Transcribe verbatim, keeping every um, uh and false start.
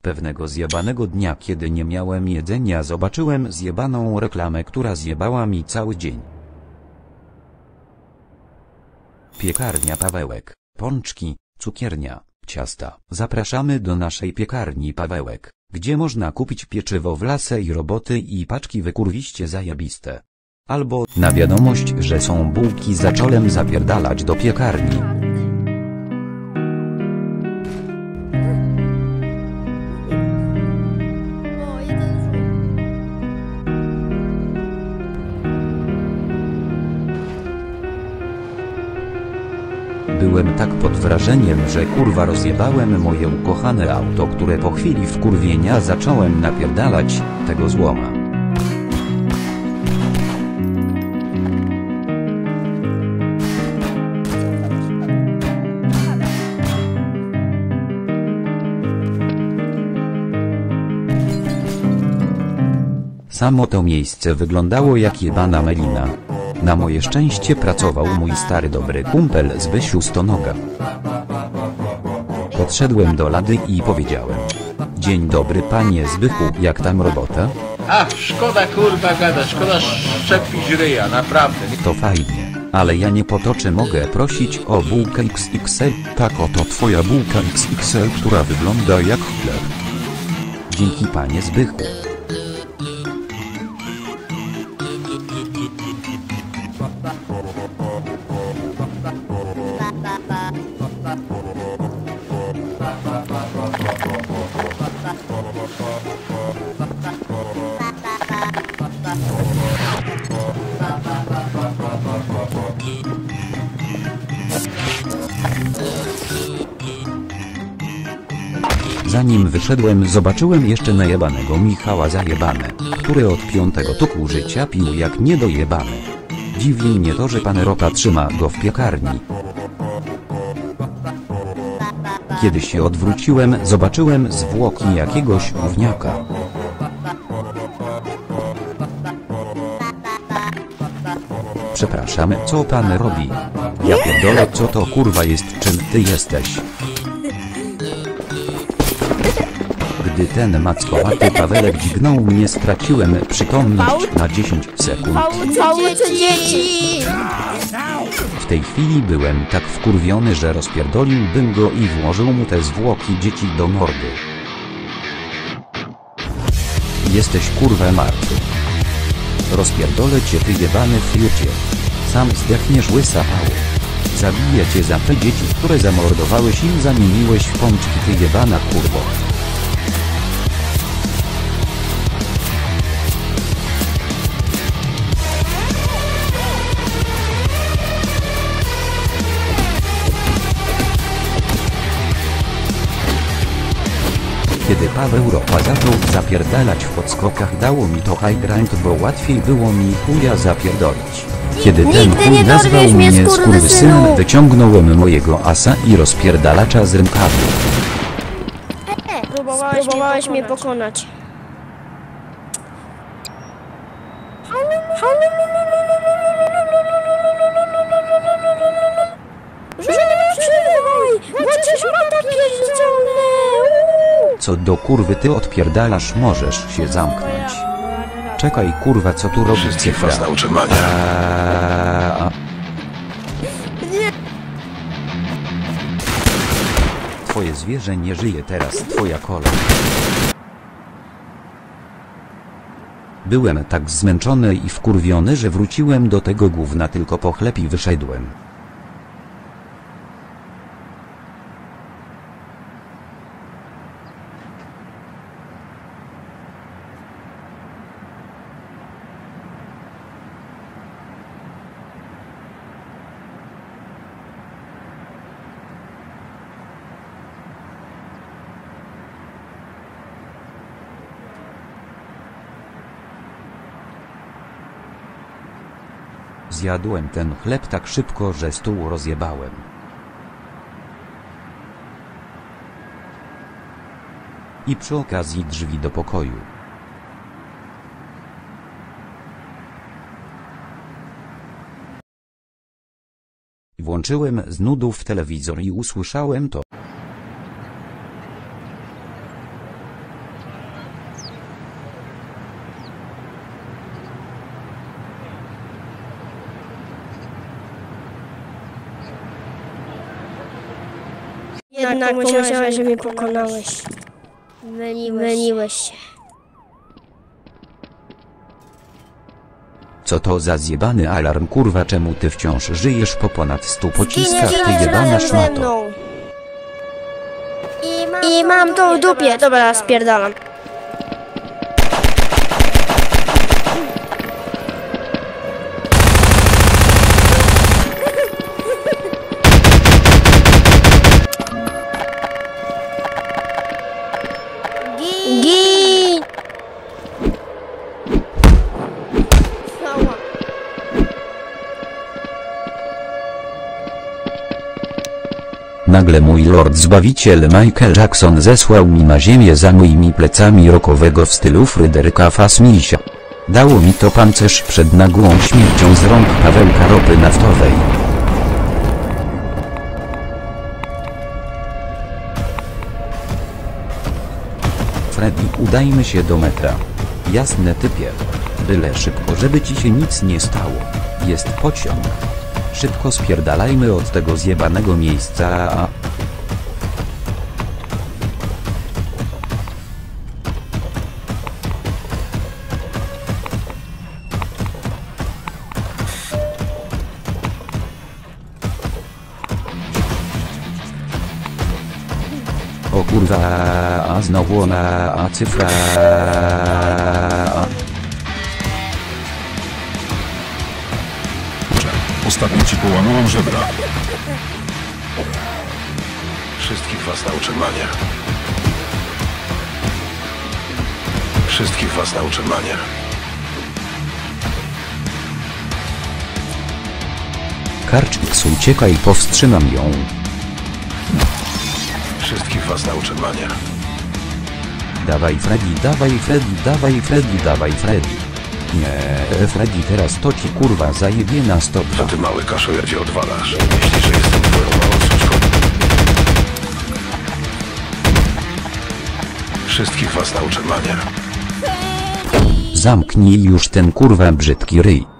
Pewnego zjebanego dnia, kiedy nie miałem jedzenia, zobaczyłem zjebaną reklamę, która zjebała mi cały dzień. Piekarnia Pawełek, pączki, cukiernia, ciasta. Zapraszamy do naszej piekarni Pawełek, gdzie można kupić pieczywo w lasę i roboty i paczki wykurwiście zajebiste. Albo na wiadomość, że są bułki za czolem, zapierdalać do piekarni. Byłem tak pod wrażeniem, że kurwa rozjebałem moje ukochane auto, które po chwili wkurwienia zacząłem napierdalać tego złoma. Samo to miejsce wyglądało jak jebana melina. Na moje szczęście pracował mój stary dobry kumpel Zbysiu Stonoga. Podszedłem do lady i powiedziałem: dzień dobry panie Zbychu, jak tam robota? Ach, szkoda kurwa gada, szkoda szczepić ryja, naprawdę. To fajnie, ale ja nie po to, czy mogę prosić o bułkę iks iks el? Tak, oto twoja bułka iks iks el, która wygląda jak chleb. Dzięki panie Zbychu. Zanim wyszedłem, zobaczyłem jeszcze najebanego Michała Zajebane, który od piątego tuku życia pił jak niedojebany. Dziwi mnie to, że pan Ropa trzyma go w piekarni. Kiedy się odwróciłem, zobaczyłem zwłoki jakiegoś gówniaka. Przepraszam, co pan robi? Ja pierdolę, co to kurwa jest, czym ty jesteś? Gdy ten mackowaty Pawełek dźgnął mnie, straciłem przytomność na dziesięć sekund. Całe dzieci! W tej chwili byłem tak wkurwiony, że rozpierdoliłbym go i włożył mu te zwłoki dzieci do mordy. Jesteś kurwa martwy. Rozpierdolę cię, ty jebany fiucie. Sam zdechniesz, łysa pało. Zabiję cię za te dzieci, które zamordowałeś i zamieniłeś w pączki, ty jebana kurwo. Kiedy Paweł Ropa zaczął zapierdalać w podskokach, dało mi to high grind, bo łatwiej było mi chuja zapierdolić. Kiedy ten chuj nazwał mnie skurwysynem, wyciągnąłem mojego asa i rozpierdalacza z rękawy. Próbowałeś, Próbowałeś mnie pokonać. Co do kurwy ty odpierdalasz, możesz się zamknąć. Czekaj kurwa, co tu robisz, cyfra? Eee, Twoje zwierzę nie żyje teraz, twoja kola. Byłem tak zmęczony i wkurwiony, że wróciłem do tego gówna tylko po chleb i wyszedłem. Zjadłem ten chleb tak szybko, że stół rozjebałem. I przy okazji drzwi do pokoju. Włączyłem z nudów telewizor i usłyszałem to. jednak pomyślałeś, że mnie pokonałeś. Myliłeś. Myliłeś się. Co to za zjebany alarm kurwa, czemu ty wciąż żyjesz po ponad stu pociskach, ty Zginiesz jebana razem ze szmato. mną. I mam, I mam to w dupie. Dobra, spierdalam. Gin! Nagle mój Lord Zbawiciel Michael Jackson zesłał mi na ziemię za moimi plecami rockowego w stylu Fryderyka Fasmilsia. Dało mi to pancerz przed nagłą śmiercią z rąk Pawełka ropy naftowej. Freddy, udajmy się do metra. Jasne typie. Byle szybko, żeby ci się nic nie stało. Jest pociąg. Szybko spierdalajmy od tego zjebanego miejsca. O kurwa, a znowu ona, a cyfra. Ostatnio ci połamałam żebra. Wszystkich was nauczę manier. Wszystkich was nauczę manier. Karczix, uciekaj, powstrzymam ją. Wszystkich was nauczę manier. Dawaj Freddy, dawaj Freddy, dawaj Freddy, dawaj Freddy. Nie, Freddy, teraz to ci kurwa zajebie na stop. Co ty mały kaszojadzie odwalasz? Myślisz, że jestem twoją małą suczką? Wszystkich was nauczę manier. Zamknij już ten kurwa brzydki ryj.